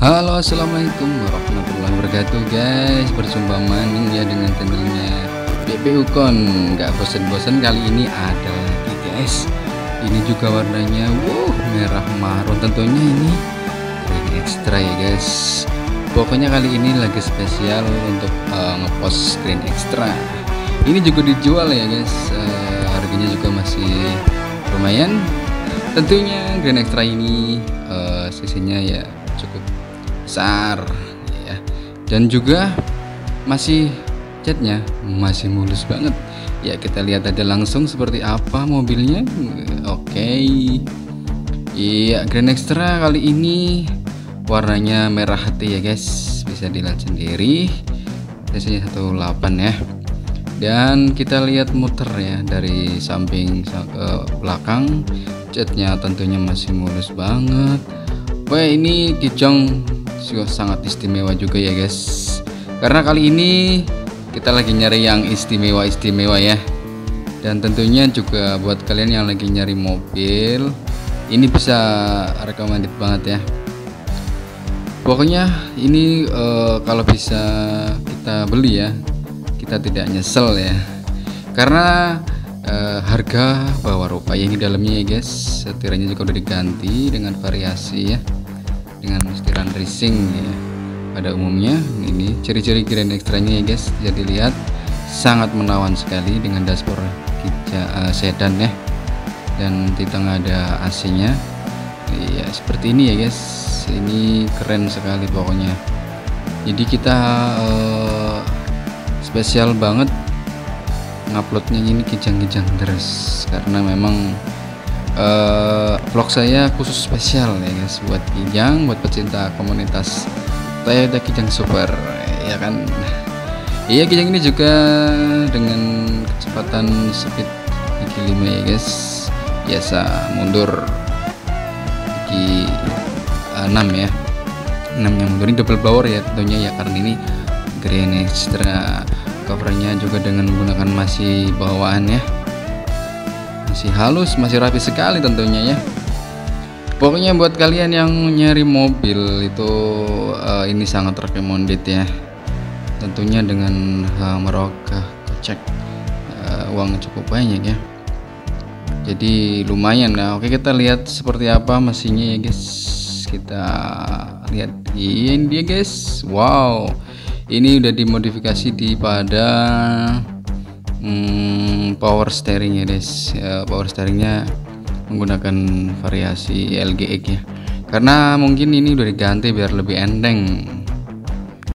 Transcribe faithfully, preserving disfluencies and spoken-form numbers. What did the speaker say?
Halo, assalamualaikum warahmatullahi wabarakatuh guys. Berjumpa maning ya dengan channelnya B B Ukon. Gak bosan-bosan, kali ini ada lagi guys. Ini juga warnanya wow merah marun, tentunya ini green extra ya guys. Pokoknya kali ini lagi spesial untuk uh, ngepost green extra. Ini juga dijual ya guys, uh, harganya juga masih lumayan. Tentunya green extra ini uh, sisinya ya cukup besar ya, dan juga masih catnya masih mulus banget ya. Kita lihat aja langsung seperti apa mobilnya. Oke, iya, green extra kali ini warnanya merah hati ya guys, bisa dilihat sendiri, cc satu delapan ya. Dan kita lihat muter ya dari samping ke belakang, catnya tentunya masih mulus banget. Wah, ini kijang sangat istimewa juga ya guys, karena kali ini kita lagi nyari yang istimewa-istimewa ya. Dan tentunya juga buat kalian yang lagi nyari mobil, ini bisa recommended banget ya. Pokoknya ini uh, kalau bisa kita beli ya, kita tidak nyesel ya, karena uh, harga bawah rupa ya. Ini dalamnya ya guys, setirnya juga udah diganti dengan variasi ya, dengan setiran racing ya. Pada umumnya ini ciri-ciri green extra-nya ya guys, jadi lihat sangat menawan sekali dengan dashboard kita uh, sedan ya, dan di tengah ada A C-nya ya, seperti ini ya guys. Ini keren sekali pokoknya. Jadi kita uh, spesial banget nguploadnya ini kijang-kijang terus, karena memang Uh, vlog saya khusus spesial ya guys, buat kijang, buat pecinta komunitas Toyota Kijang Super ya kan. Iya, kijang ini juga dengan kecepatan speed gigi lima ya guys, biasa mundur gigi enam ya, enam yang mundur. Ini double blower ya tentunya ya, karena ini green extra. Covernya juga dengan menggunakan masih bawaan ya, masih halus, masih rapi sekali tentunya ya. Pokoknya buat kalian yang nyari mobil itu uh, ini sangat recommended ya, tentunya dengan uh, merogoh kocek uh, uang cukup banyak ya, jadi lumayan lah. Oke, kita lihat seperti apa mesinnya ya guys. Kita lihat ini dia guys. Wow, ini udah dimodifikasi di pada Hmm, power steering ya guys ya. Power steeringnya menggunakan variasi L G X ya, karena mungkin ini udah diganti biar lebih enteng